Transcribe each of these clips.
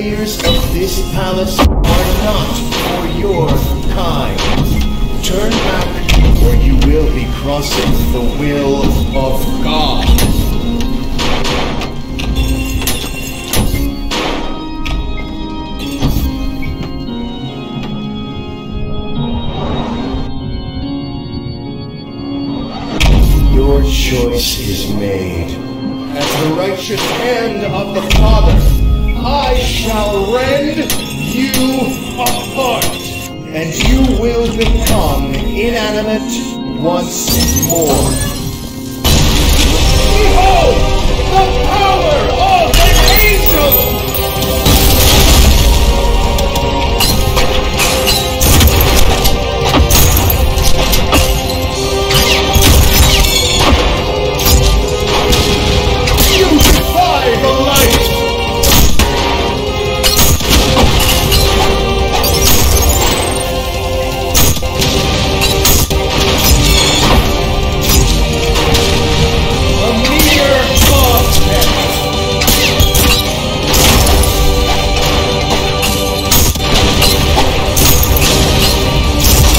barriers of this palace are not for your kind. Turn back, or you will be crossing the will of God. Your choice is made. As the righteous hand of the Father, I shall rend you apart, and you will become inanimate once more. Behold, the power of an angel!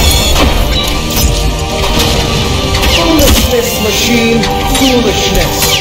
Machine, foolishness.